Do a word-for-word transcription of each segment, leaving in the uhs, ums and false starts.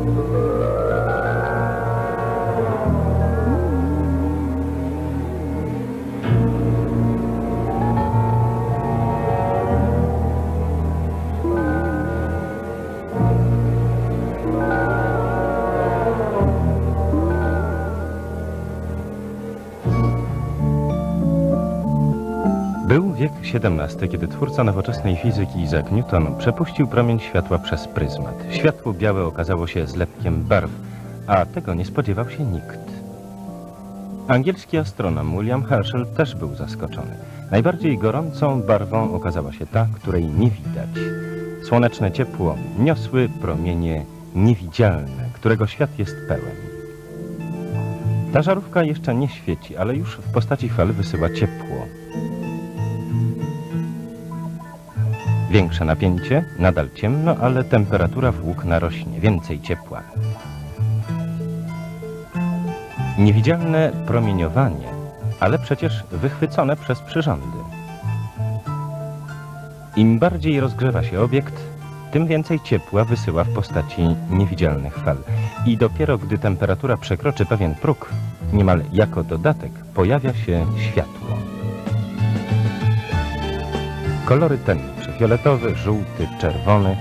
Był wiek siedemnasty, kiedy twórca nowoczesnej fizyki Isaac Newton przepuścił promień światła przez pryzmat. Światło białe okazało się zlepkiem barw, a tego nie spodziewał się nikt. Angielski astronom William Herschel też był zaskoczony. Najbardziej gorącą barwą okazała się ta, której nie widać. Słoneczne ciepło niosły promienie niewidzialne, którego świat jest pełen. Ta żarówka jeszcze nie świeci, ale już w postaci fal wysyła ciepło. Większe napięcie, nadal ciemno, ale temperatura włókna rośnie, więcej ciepła. Niewidzialne promieniowanie, ale przecież wychwycone przez przyrządy. Im bardziej rozgrzewa się obiekt, tym więcej ciepła wysyła w postaci niewidzialnych fal. I dopiero gdy temperatura przekroczy pewien próg, niemal jako dodatek, pojawia się światło. Kolory tęczy: fioletowy, żółty, czerwony.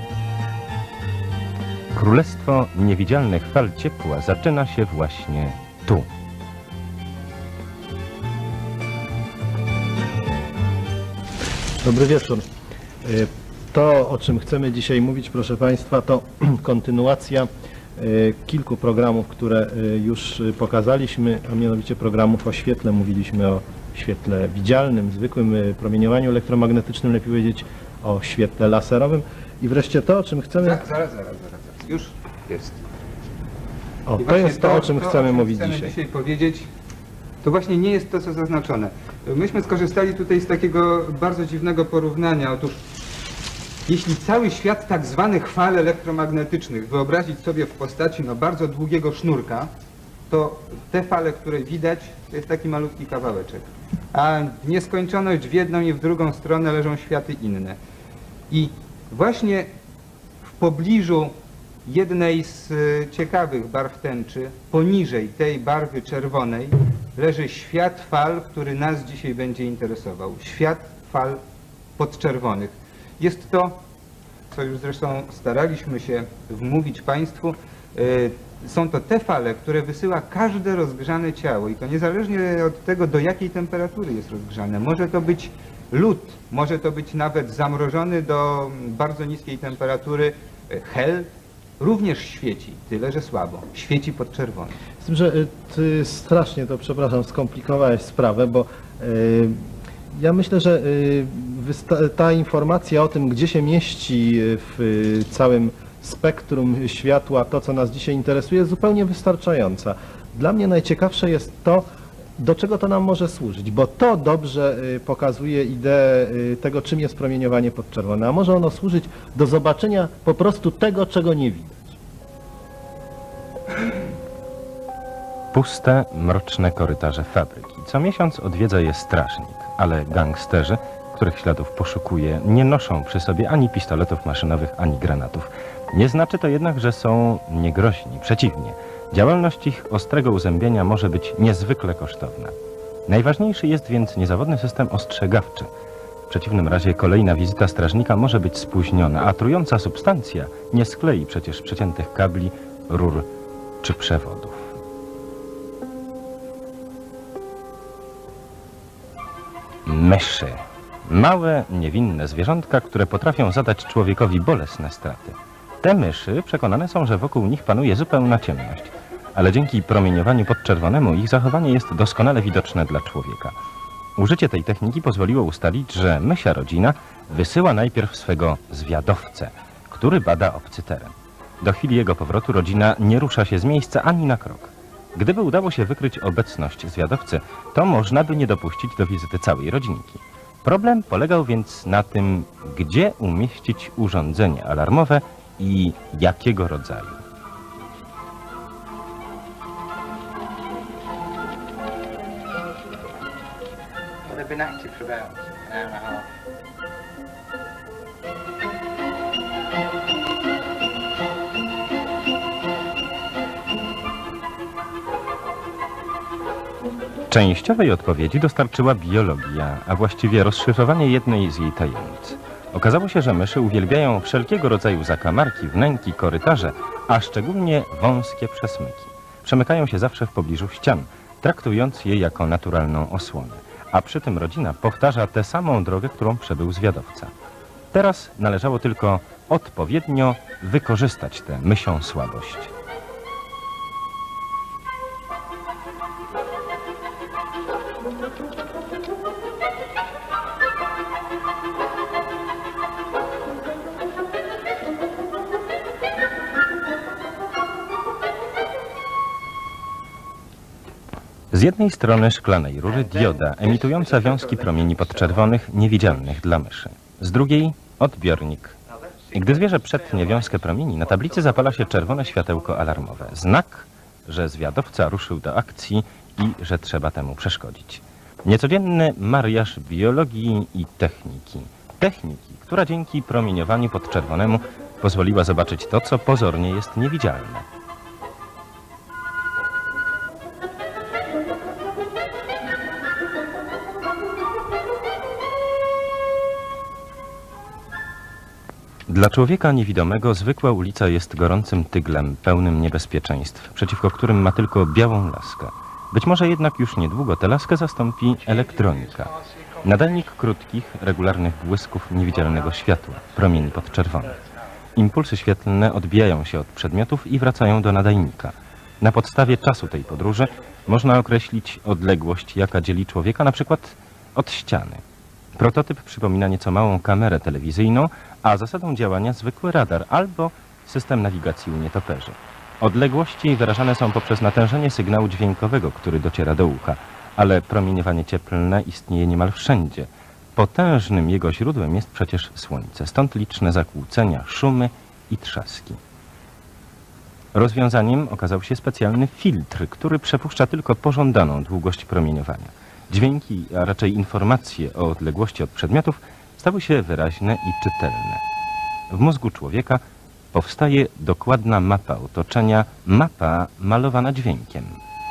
Królestwo niewidzialnych fal ciepła zaczyna się właśnie tu. Dobry wieczór. To, o czym chcemy dzisiaj mówić, proszę Państwa, to kontynuacja kilku programów, które już pokazaliśmy, a mianowicie programów o świetle. Mówiliśmy o świetle widzialnym, zwykłym promieniowaniu elektromagnetycznym, lepiej powiedzieć o świetle laserowym. I wreszcie to, o czym chcemy... Zaraz, zaraz, zaraz, zaraz. Już jest. O, to jest to, o czym to, chcemy o czym mówić chcemy dzisiaj. dzisiaj powiedzieć. To właśnie nie jest to, co zaznaczone. Myśmy skorzystali tutaj z takiego bardzo dziwnego porównania. Otóż, jeśli cały świat tak zwanych fal elektromagnetycznych wyobrazić sobie w postaci no, bardzo długiego sznurka, to te fale, które widać, to jest taki malutki kawałeczek. A w nieskończoność w jedną i w drugą stronę leżą światy inne. I właśnie w pobliżu jednej z ciekawych barw tęczy, poniżej tej barwy czerwonej, leży świat fal, który nas dzisiaj będzie interesował. Świat fal podczerwonych. Jest to, co już zresztą staraliśmy się wmówić Państwu, yy, są to te fale, które wysyła każde rozgrzane ciało i to niezależnie od tego, do jakiej temperatury jest rozgrzane. Może to być lód, może to być nawet zamrożony do bardzo niskiej temperatury hel, również świeci, tyle że słabo, świeci podczerwony. Z tym, że ty strasznie to, przepraszam, skomplikowałeś sprawę, bo y, ja myślę, że y, ta informacja o tym, gdzie się mieści w y, całym spektrum światła to, co nas dzisiaj interesuje, jest zupełnie wystarczająca. Dla mnie najciekawsze jest to, do czego to nam może służyć, bo to dobrze pokazuje ideę tego, czym jest promieniowanie podczerwone, a może ono służyć do zobaczenia po prostu tego, czego nie widać. Puste, mroczne korytarze fabryki. Co miesiąc odwiedza je strażnik, ale gangsterzy, których śladów poszukuje, nie noszą przy sobie ani pistoletów maszynowych, ani granatów. Nie znaczy to jednak, że są niegroźni. Przeciwnie, działalność ich ostrego uzębienia może być niezwykle kosztowna. Najważniejszy jest więc niezawodny system ostrzegawczy. W przeciwnym razie kolejna wizyta strażnika może być spóźniona, a trująca substancja nie sklei przecież przeciętych kabli, rur czy przewodów. Myszy. Małe, niewinne zwierzątka, które potrafią zadać człowiekowi bolesne straty. Te myszy przekonane są, że wokół nich panuje zupełna ciemność, ale dzięki promieniowaniu podczerwonemu ich zachowanie jest doskonale widoczne dla człowieka. Użycie tej techniki pozwoliło ustalić, że mysia rodzina wysyła najpierw swego zwiadowcę, który bada obcy teren. Do chwili jego powrotu rodzina nie rusza się z miejsca ani na krok. Gdyby udało się wykryć obecność zwiadowcy, to można by nie dopuścić do wizyty całej rodzinki. Problem polegał więc na tym, gdzie umieścić urządzenie alarmowe i jakiego rodzaju. They've been active for about an hour and a half. Częściowej odpowiedzi dostarczyła biologia, a właściwie rozszyfrowanie jednej z jej tajemnic. Okazało się, że myszy uwielbiają wszelkiego rodzaju zakamarki, wnęki, korytarze, a szczególnie wąskie przesmyki. Przemykają się zawsze w pobliżu ścian, traktując je jako naturalną osłonę, a przy tym rodzina powtarza tę samą drogę, którą przebył zwiadowca. Teraz należało tylko odpowiednio wykorzystać tę mysią słabość. Z jednej strony szklanej rury dioda emitująca wiązki promieni podczerwonych niewidzialnych dla myszy. Z drugiej odbiornik. Gdy zwierzę przetnie wiązkę promieni, na tablicy zapala się czerwone światełko alarmowe. Znak, że zwiadowca ruszył do akcji i że trzeba temu przeszkodzić. Niecodzienny mariaż biologii i techniki. Techniki, która dzięki promieniowaniu podczerwonemu pozwoliła zobaczyć to, co pozornie jest niewidzialne. Dla człowieka niewidomego zwykła ulica jest gorącym tyglem, pełnym niebezpieczeństw, przeciwko którym ma tylko białą laskę. Być może jednak już niedługo tę laskę zastąpi elektronika. Nadajnik krótkich, regularnych błysków niewidzialnego światła, promieni podczerwonych. Impulsy świetlne odbijają się od przedmiotów i wracają do nadajnika. Na podstawie czasu tej podróży można określić odległość, jaka dzieli człowieka na przykład od ściany. Prototyp przypomina nieco małą kamerę telewizyjną, a zasadą działania zwykły radar albo system nawigacji u nietoperzy. Odległości wyrażane są poprzez natężenie sygnału dźwiękowego, który dociera do ucha, ale promieniowanie cieplne istnieje niemal wszędzie. Potężnym jego źródłem jest przecież słońce, stąd liczne zakłócenia, szumy i trzaski. Rozwiązaniem okazał się specjalny filtr, który przepuszcza tylko pożądaną długość promieniowania. Dźwięki, a raczej informacje o odległości od przedmiotów stały się wyraźne i czytelne. W mózgu człowieka powstaje dokładna mapa otoczenia, mapa malowana dźwiękiem.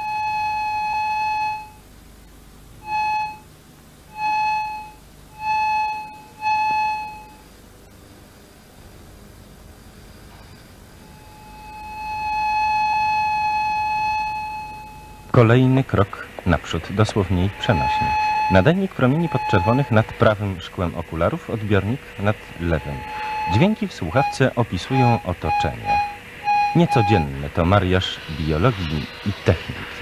Kolejny krok naprzód, dosłownie i przenośnie. Nadajnik promieni podczerwonych nad prawym szkłem okularów, odbiornik nad lewym. Dźwięki w słuchawce opisują otoczenie. Niecodzienny to mariaż biologii i techniki.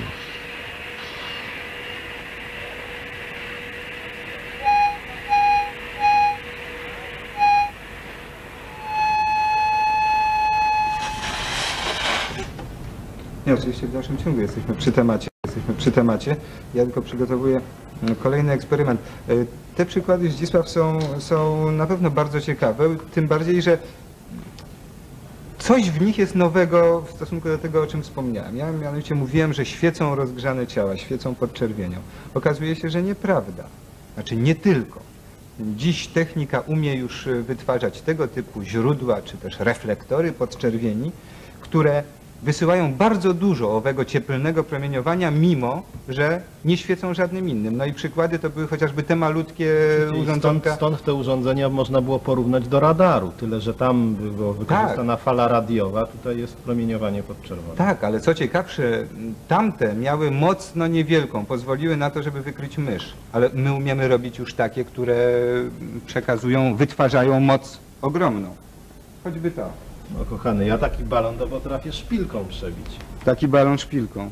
Nie, oczywiście w dalszym ciągu jesteśmy przy temacie. Jesteśmy przy temacie. Ja tylko przygotowuję kolejny eksperyment. Te przykłady, Zdzisław, są, są na pewno bardzo ciekawe, tym bardziej, że coś w nich jest nowego w stosunku do tego, o czym wspomniałem. Ja mianowicie mówiłem, że świecą rozgrzane ciała, świecą podczerwienią. Okazuje się, że nieprawda. Znaczy nie tylko. Dziś technika umie już wytwarzać tego typu źródła, czy też reflektory podczerwieni, które wysyłają bardzo dużo owego cieplnego promieniowania, mimo że nie świecą żadnym innym. No i przykłady to były chociażby te malutkie urządzonka. Stąd, stąd te urządzenia można było porównać do radaru, tyle że tam była wykorzystana tak. fala radiowa, tutaj jest promieniowanie podczerwone. Tak, ale co ciekawsze, tamte miały moc no niewielką, pozwoliły na to, żeby wykryć mysz. Ale my umiemy robić już takie, które przekazują, wytwarzają moc ogromną. Choćby to. No kochany, ja taki balon to potrafię szpilką przebić. Taki balon szpilką.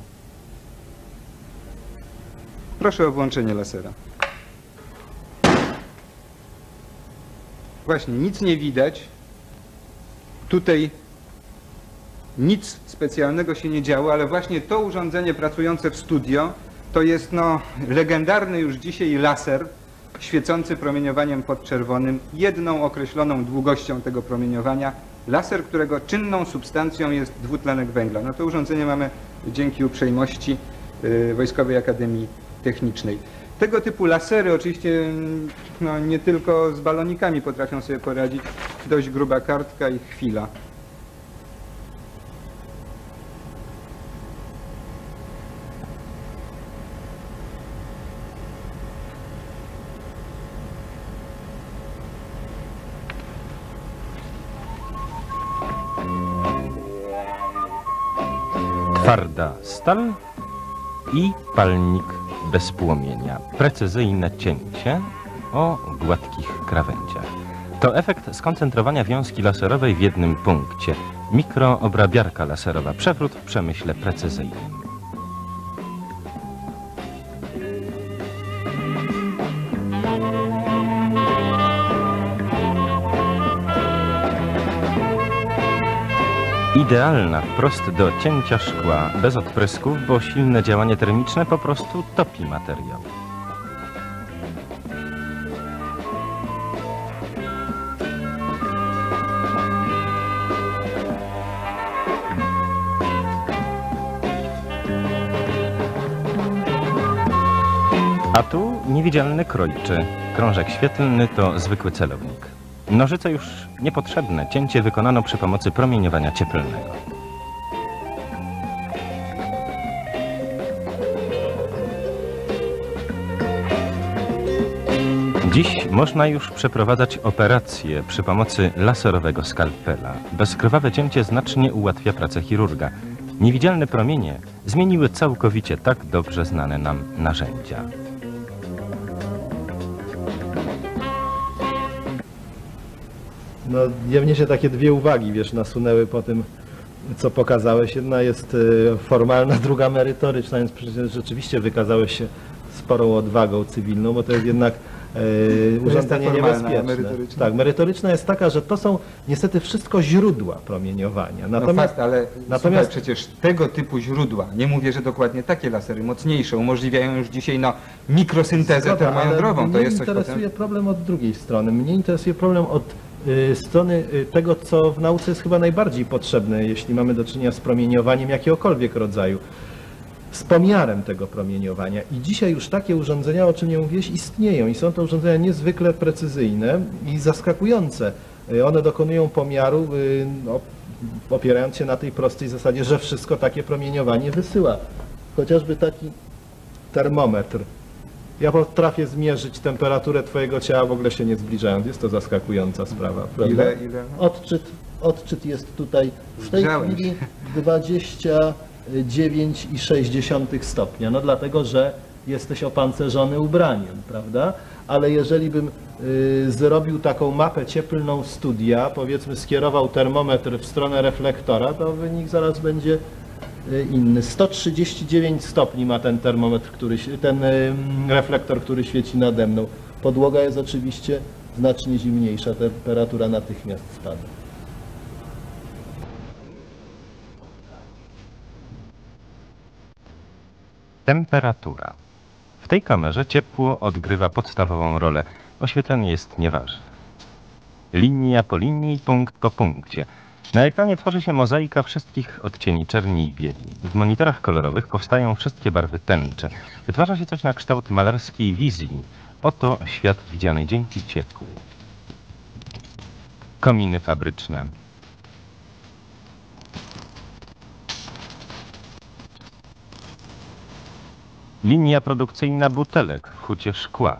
Proszę o włączenie lasera. Właśnie, nic nie widać. Tutaj nic specjalnego się nie działo, ale właśnie to urządzenie pracujące w studio to jest no legendarny już dzisiaj laser świecący promieniowaniem podczerwonym, jedną określoną długością tego promieniowania. Laser, którego czynną substancją jest dwutlenek węgla. No to urządzenie mamy dzięki uprzejmości y, Wojskowej Akademii Technicznej. Tego typu lasery oczywiście no, nie tylko z balonikami potrafią sobie poradzić. Dość gruba kartka i chwila. Twarda stal i palnik bez płomienia. Precyzyjne cięcie o gładkich krawędziach. To efekt skoncentrowania wiązki laserowej w jednym punkcie. Mikroobrabiarka laserowa. Przewrót w przemyśle precyzyjnym. Idealna wprost do cięcia szkła, bez odprysków, bo silne działanie termiczne po prostu topi materiał. A tu niewidzialny krojczy. Krążek świetlny to zwykły celownik. Nożyce już niepotrzebne. Cięcie wykonano przy pomocy promieniowania cieplnego. Dziś można już przeprowadzać operacje przy pomocy laserowego skalpela. Bezkrwawe cięcie znacznie ułatwia pracę chirurga. Niewidzialne promienie zmieniły całkowicie tak dobrze znane nam narzędzia. No, ja mnie się takie dwie uwagi, wiesz, nasunęły po tym, co pokazałeś. Jedna jest y, formalna, druga merytoryczna, więc przecież rzeczywiście wykazałeś się sporą odwagą cywilną, bo to jest jednak y, urządzenie formalna, a niebezpieczne. merytoryczna? Tak, merytoryczna jest taka, że to są niestety wszystko źródła promieniowania. Natomiast, no fakt, ale natomiast natomiast przecież tego typu źródła, nie mówię, że dokładnie takie lasery, mocniejsze, umożliwiają już dzisiaj no, mikrosyntezę zgoda, termojądrową. ale To mnie jest coś interesuje potem... problem od drugiej strony. Mnie interesuje problem od y, strony y, tego, co w nauce jest chyba najbardziej potrzebne, jeśli mamy do czynienia z promieniowaniem jakiegokolwiek rodzaju. Z pomiarem tego promieniowania. I dzisiaj już takie urządzenia, o czym nie mówiłeś, istnieją i są to urządzenia niezwykle precyzyjne i zaskakujące. Y, One dokonują pomiaru, y, no, opierając się na tej prostej zasadzie, że wszystko takie promieniowanie wysyła. Chociażby taki termometr. Ja potrafię zmierzyć temperaturę twojego ciała, w ogóle się nie zbliżając. Jest to zaskakująca sprawa, prawda? Ile, ile? Odczyt, odczyt jest tutaj w tej Zgrzałem chwili się. dwadzieścia dziewięć i sześć dziesiątych stopnia. No dlatego, że jesteś opancerzony ubraniem, prawda? Ale jeżeli bym y, zrobił taką mapę cieplną studia, powiedzmy skierował termometr w stronę reflektora, to wynik zaraz będzie y, inny. sto trzydzieści dziewięć stopni ma ten termometr, który, się- ten y, reflektor, który świeci nade mną. Podłoga jest oczywiście znacznie zimniejsza, temperatura natychmiast spada. Temperatura. W tej kamerze ciepło odgrywa podstawową rolę. Oświetlenie jest nieważne. Linia po linii, punkt po punkcie. Na ekranie tworzy się mozaika wszystkich odcieni czerni i bieli. W monitorach kolorowych powstają wszystkie barwy tęcze. Wytwarza się coś na kształt malarskiej wizji. Oto świat widziany dzięki ciepłu. Kominy fabryczne. Linia produkcyjna butelek w hucie szkła.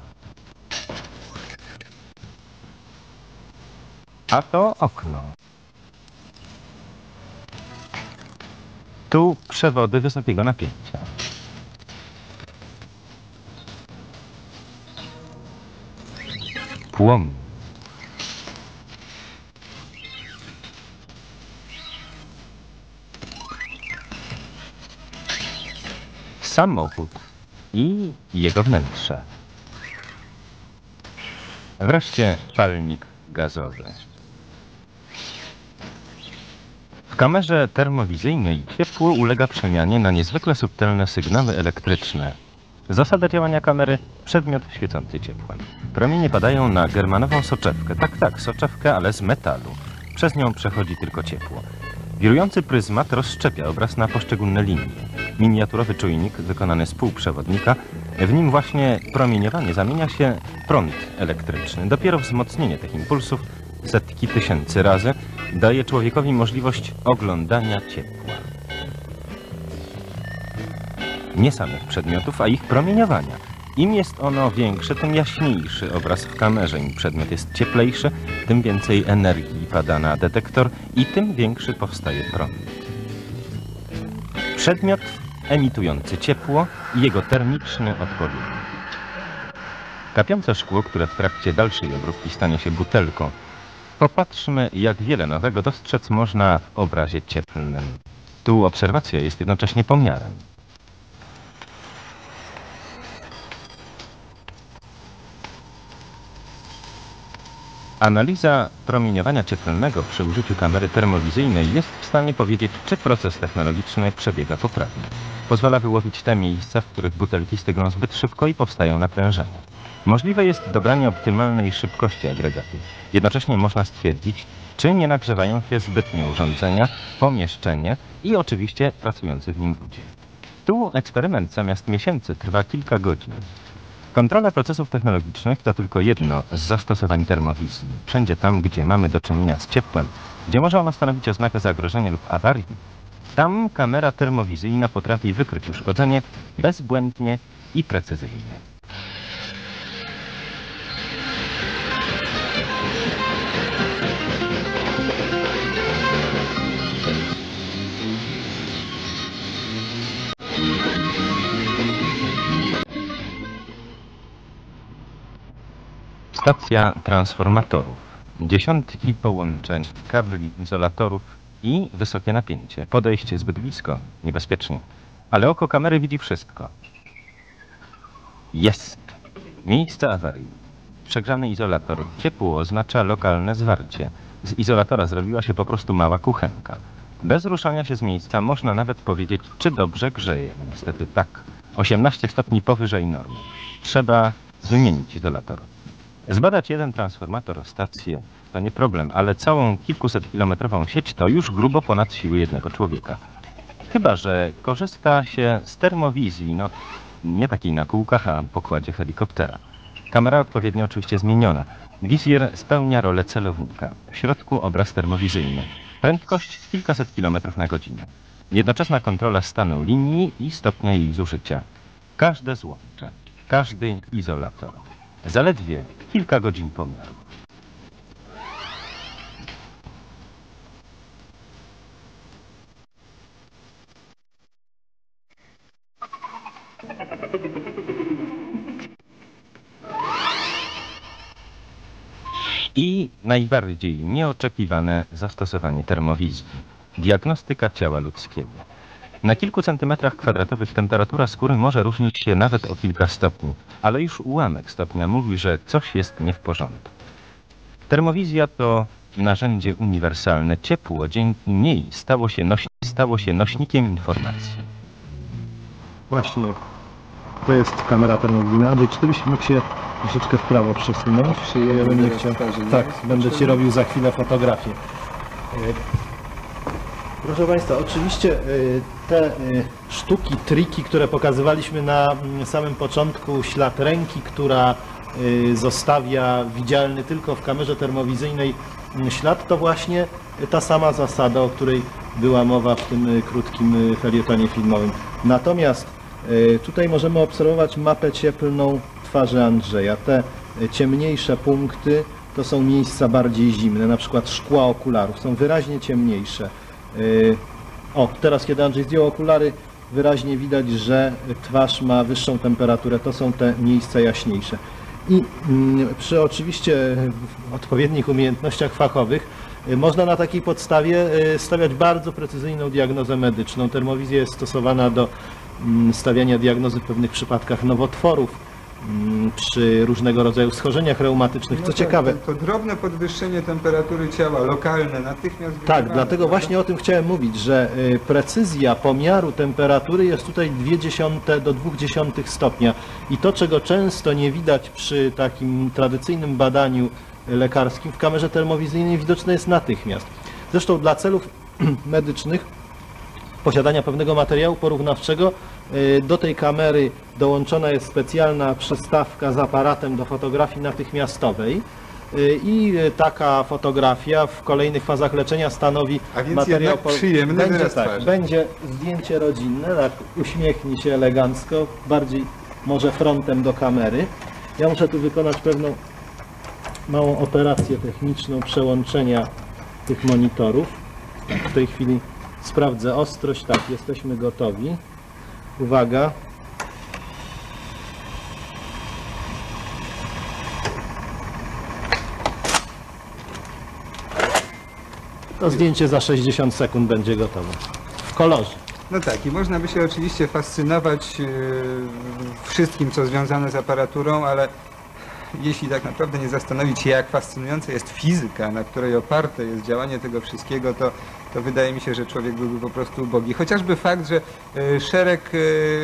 A to okno. Tu przewody wysokiego napięcia. Płomień. Samochód i jego wnętrze. Wreszcie palnik gazowy. W kamerze termowizyjnej ciepło ulega przemianie na niezwykle subtelne sygnały elektryczne. Zasada działania kamery: przedmiot świecący ciepłem. Promienie padają na germanową soczewkę. Tak, tak, soczewkę, ale z metalu. Przez nią przechodzi tylko ciepło. Wirujący pryzmat rozszczepia obraz na poszczególne linie. Miniaturowy czujnik wykonany z półprzewodnika, w nim właśnie promieniowanie zamienia się w prąd elektryczny. Dopiero wzmocnienie tych impulsów setki tysięcy razy daje człowiekowi możliwość oglądania ciepła. Nie samych przedmiotów, a ich promieniowania. Im jest ono większe, tym jaśniejszy obraz w kamerze. Im przedmiot jest cieplejszy, tym więcej energii pada na detektor i tym większy powstaje prąd. Przedmiot emitujący ciepło i jego termiczny odpowiednik. Kapiące szkło, które w trakcie dalszej obróbki stanie się butelką. Popatrzmy, jak wiele nowego dostrzec można w obrazie cieplnym. Tu obserwacja jest jednocześnie pomiarem. Analiza promieniowania cieplnego przy użyciu kamery termowizyjnej jest w stanie powiedzieć, czy proces technologiczny przebiega poprawnie. Pozwala wyłowić te miejsca, w których butelki stygną zbyt szybko i powstają naprężenia. Możliwe jest dobranie optymalnej szybkości agregatu. Jednocześnie można stwierdzić, czy nie nagrzewają się zbytnio urządzenia, pomieszczenie i oczywiście pracujący w nim ludzie. Tu eksperyment zamiast miesięcy trwa kilka godzin. Kontrola procesów technologicznych to tylko jedno z zastosowań termowizji. Wszędzie tam, gdzie mamy do czynienia z ciepłem, gdzie może ono stanowić oznakę zagrożenia lub awarii, tam kamera termowizyjna potrafi wykryć uszkodzenie bezbłędnie i precyzyjnie. Stacja transformatorów. Dziesiątki połączeń, kabli, izolatorów i wysokie napięcie. Podejście zbyt blisko, niebezpiecznie. Ale oko kamery widzi wszystko. Jest. Miejsce awarii. Przegrzany izolator. Ciepło oznacza lokalne zwarcie. Z izolatora zrobiła się po prostu mała kuchenka. Bez ruszania się z miejsca można nawet powiedzieć, czy dobrze grzeje. Niestety tak. osiemnaście stopni powyżej normy. Trzeba wymienić izolator. Zbadać jeden transformator, stację, to nie problem, ale całą kilkusetkilometrową sieć to już grubo ponad siły jednego człowieka. Chyba że korzysta się z termowizji, no nie takiej na kółkach, a pokładzie helikoptera. Kamera odpowiednio oczywiście zmieniona. Wizjer spełnia rolę celownika. W środku obraz termowizyjny. Prędkość kilkaset kilometrów na godzinę. Jednoczesna kontrola stanu linii i stopnia jej zużycia. Każde złącze, każdy izolator. Zaledwie kilka godzin pomiaru. I najbardziej nieoczekiwane zastosowanie termowizji. Diagnostyka ciała ludzkiego. Na kilku centymetrach kwadratowych temperatura skóry może różnić się nawet o kilka stopni, ale już ułamek stopnia mówi, że coś jest nie w porządku. Termowizja to narzędzie uniwersalne. Ciepło dzięki niej stało się, noś stało się nośnikiem informacji. Właśnie, to jest kamera termowizyjna. Andrzej, czy ty byś mógł się troszeczkę w prawo przesunąć? Ja bym nie chciał. Tak, będę ci robił za chwilę fotografię. Proszę Państwa, oczywiście te sztuki, triki, które pokazywaliśmy na samym początku, ślad ręki, która zostawia widzialny tylko w kamerze termowizyjnej ślad, to właśnie ta sama zasada, o której była mowa w tym krótkim felietonie filmowym. Natomiast tutaj możemy obserwować mapę cieplną twarzy Andrzeja. Te ciemniejsze punkty to są miejsca bardziej zimne, na przykład szkła okularów, są wyraźnie ciemniejsze. O, teraz kiedy Andrzej zdjął okulary, wyraźnie widać, że twarz ma wyższą temperaturę, to są te miejsca jaśniejsze. I przy oczywiście odpowiednich umiejętnościach fachowych można na takiej podstawie stawiać bardzo precyzyjną diagnozę medyczną. Termowizja jest stosowana do stawiania diagnozy w pewnych przypadkach nowotworów, przy różnego rodzaju schorzeniach reumatycznych. Co no to, ciekawe... To, to drobne podwyższenie temperatury ciała, lokalne, natychmiast... Tak, dlatego właśnie o tym chciałem mówić, że precyzja pomiaru temperatury jest tutaj dwie dziesiąte do dwóch dziesiątych stopnia. I to, czego często nie widać przy takim tradycyjnym badaniu lekarskim, w kamerze termowizyjnej widoczne jest natychmiast. Zresztą dla celów medycznych, posiadania pewnego materiału porównawczego, do tej kamery dołączona jest specjalna przystawka z aparatem do fotografii natychmiastowej i taka fotografia w kolejnych fazach leczenia stanowi A więc materiał jednak przyjemny będzie, wyraz tak, twarzy. będzie zdjęcie rodzinne, tak, uśmiechnij się elegancko, bardziej może frontem do kamery. Ja muszę tu wykonać pewną małą operację techniczną przełączenia tych monitorów. W tej chwili Sprawdzę ostrość. Tak, jesteśmy gotowi. Uwaga. To zdjęcie za sześćdziesiąt sekund będzie gotowe. W kolorze. No tak, i można by się oczywiście fascynować yy, wszystkim, co związane z aparaturą, ale jeśli tak naprawdę nie zastanowić się, jak fascynująca jest fizyka, na której oparte jest działanie tego wszystkiego, to, to wydaje mi się, że człowiek byłby po prostu ubogi. Chociażby fakt, że yy, szereg yy,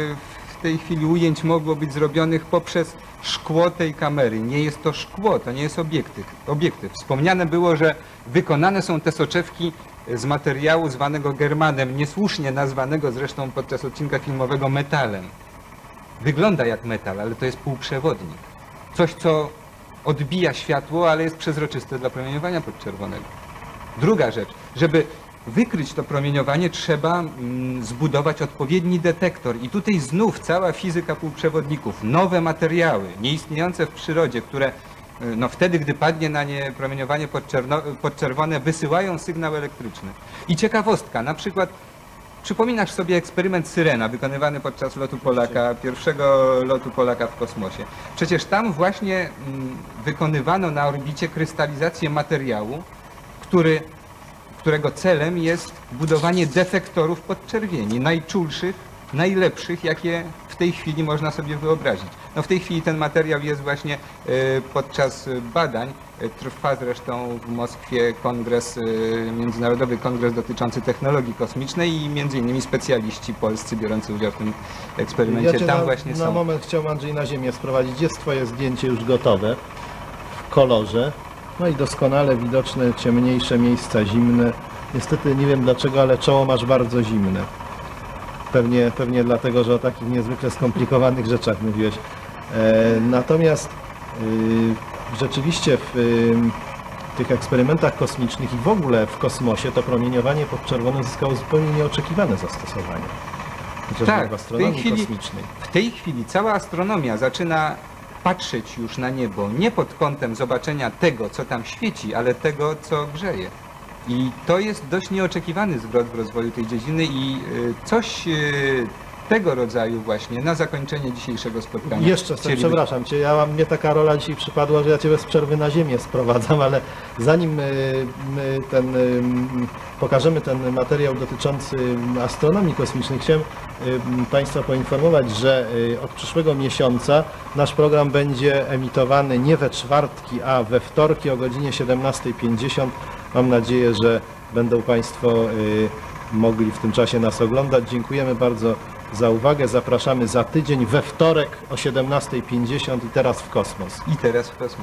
w tej chwili ujęć mogło być zrobionych poprzez szkło tej kamery. Nie jest to szkło, to nie jest obiektyw. obiektyw. Wspomniane było, że wykonane są te soczewki z materiału zwanego germanem, niesłusznie nazwanego zresztą podczas odcinka filmowego metalem. Wygląda jak metal, ale to jest półprzewodnik. Coś, co odbija światło, ale jest przezroczyste dla promieniowania podczerwonego. Druga rzecz, żeby wykryć to promieniowanie, trzeba mm, zbudować odpowiedni detektor. I tutaj znów cała fizyka półprzewodników, nowe materiały, nieistniejące w przyrodzie, które no wtedy, gdy padnie na nie promieniowanie podczerwone, wysyłają sygnał elektryczny. I ciekawostka, na przykład przypominasz sobie eksperyment Syrena wykonywany podczas lotu Polaka, pierwszego lotu Polaka w kosmosie. Przecież tam właśnie mm, wykonywano na orbicie krystalizację materiału, który, którego celem jest budowanie defektorów podczerwieni, najczulszych, najlepszych, jakie w tej chwili można sobie wyobrazić. No w tej chwili ten materiał jest właśnie y, podczas badań. Y, trwa zresztą w Moskwie kongres, y, międzynarodowy kongres dotyczący technologii kosmicznej i między innymi specjaliści polscy biorący udział w tym eksperymencie. Ja cię Tam na, właśnie na są. moment chciał Andrzej na ziemię sprowadzić. Jest twoje zdjęcie już gotowe w kolorze. No i doskonale widoczne ciemniejsze miejsca zimne. Niestety nie wiem dlaczego, ale czoło masz bardzo zimne. Pewnie, pewnie dlatego, że o takich niezwykle skomplikowanych rzeczach mówiłeś. E, natomiast y, rzeczywiście w y, tych eksperymentach kosmicznych i w ogóle w kosmosie to promieniowanie podczerwone zyskało zupełnie nieoczekiwane zastosowanie. Chociażby Tak, w w astronomii tej chwili- kosmicznej. W tej chwili cała astronomia zaczyna patrzeć już na niebo nie pod kątem zobaczenia tego, co tam świeci, ale tego, co grzeje. I to jest dość nieoczekiwany zwrot w rozwoju tej dziedziny i y, coś y, tego rodzaju właśnie na zakończenie dzisiejszego spotkania. Jeszcze, sobie, chcieliby- przepraszam Cię, ja, mnie taka rola dzisiaj przypadła, że ja Cię bez przerwy na ziemię sprowadzam, ale zanim y, my ten, y, pokażemy ten materiał dotyczący astronomii kosmicznej, chciałem y, Państwa poinformować, że y, od przyszłego miesiąca nasz program będzie emitowany nie we czwartki, a we wtorki o godzinie siedemnastej pięćdziesiąt. Mam nadzieję, że będą Państwo y, mogli w tym czasie nas oglądać. Dziękujemy bardzo za uwagę. Zapraszamy za tydzień we wtorek o siedemnastej pięćdziesiąt i teraz w kosmos. I teraz w kosmos.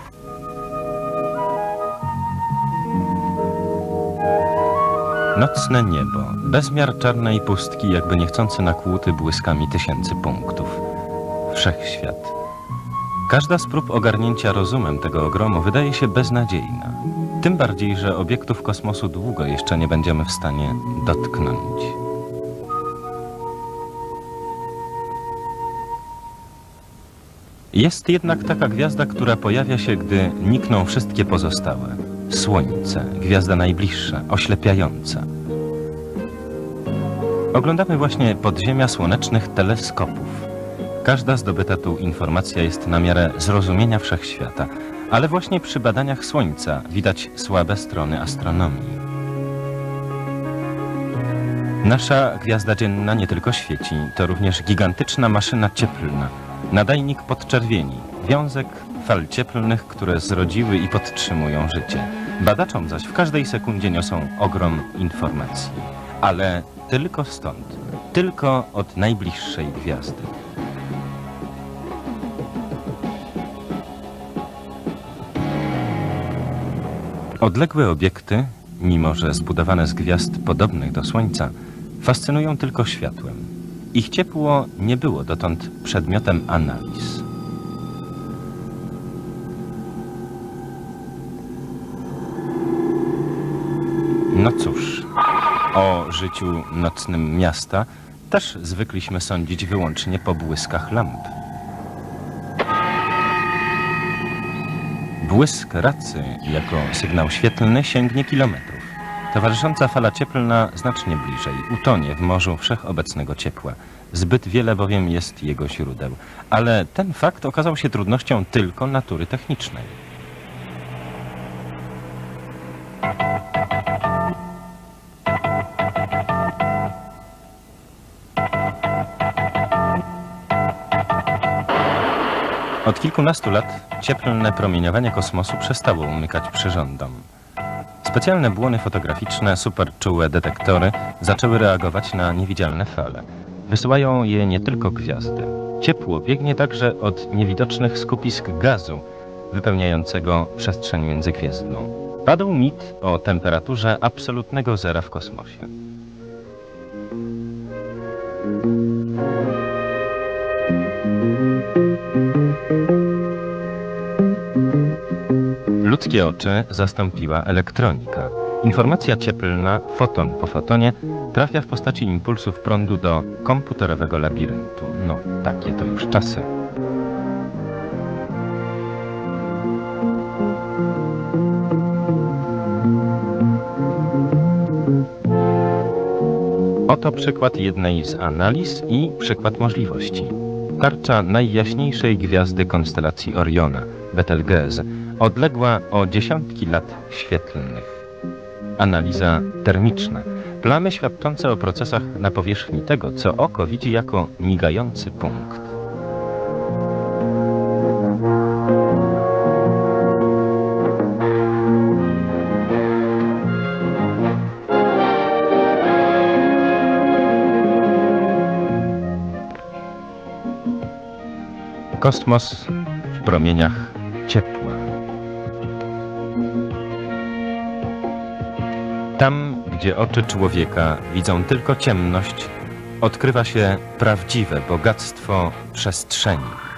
Nocne niebo, bezmiar czarnej pustki, jakby niechcący nakłuty błyskami tysięcy punktów. Wszechświat. Każda z prób ogarnięcia rozumem tego ogromu wydaje się beznadziejna. Tym bardziej, że obiektów kosmosu długo jeszcze nie będziemy w stanie dotknąć. Jest jednak taka gwiazda, która pojawia się, gdy nikną wszystkie pozostałe. Słońce, gwiazda najbliższa, oślepiająca. Oglądamy właśnie podziemia słonecznych teleskopów. Każda zdobyta tu informacja jest na miarę zrozumienia wszechświata, ale właśnie przy badaniach Słońca widać słabe strony astronomii. Nasza gwiazda dzienna nie tylko świeci, to również gigantyczna maszyna cieplna, nadajnik podczerwieni, wiązek fal cieplnych, które zrodziły i podtrzymują życie. Badaczom zaś w każdej sekundzie niosą ogrom informacji, ale tylko stąd, tylko od najbliższej gwiazdy. Odległe obiekty, mimo że zbudowane z gwiazd podobnych do Słońca, fascynują tylko światłem. Ich ciepło nie było dotąd przedmiotem analiz. No cóż, o życiu nocnym miasta też zwykliśmy sądzić wyłącznie po błyskach lamp. Błysk racy jako sygnał świetlny sięgnie kilometrów. Towarzysząca fala cieplna znacznie bliżej, utonie w morzu wszechobecnego ciepła. Zbyt wiele bowiem jest jego źródeł. Ale ten fakt okazał się trudnością tylko natury technicznej. Od kilkunastu lat cieplne promieniowanie kosmosu przestało umykać przyrządom. Specjalne błony fotograficzne, superczułe detektory zaczęły reagować na niewidzialne fale. Wysyłają je nie tylko gwiazdy. Ciepło biegnie także od niewidocznych skupisk gazu wypełniającego przestrzeń międzygwiezdną. Padł mit o temperaturze absolutnego zera w kosmosie. Ludzkie oczy zastąpiła elektronika. Informacja cieplna, foton po fotonie, trafia w postaci impulsów prądu do komputerowego labiryntu. No, takie to już czasy. Oto przykład jednej z analiz i przykład możliwości. Tarcza najjaśniejszej gwiazdy konstelacji Oriona, Betelgeuse, odległa o dziesiątki lat świetlnych. Analiza termiczna. Plamy świadczące o procesach na powierzchni tego, co oko widzi jako migający punkt. Kosmos w promieniach ciepła. Tam, gdzie oczy człowieka widzą tylko ciemność, odkrywa się prawdziwe bogactwo przestrzeni.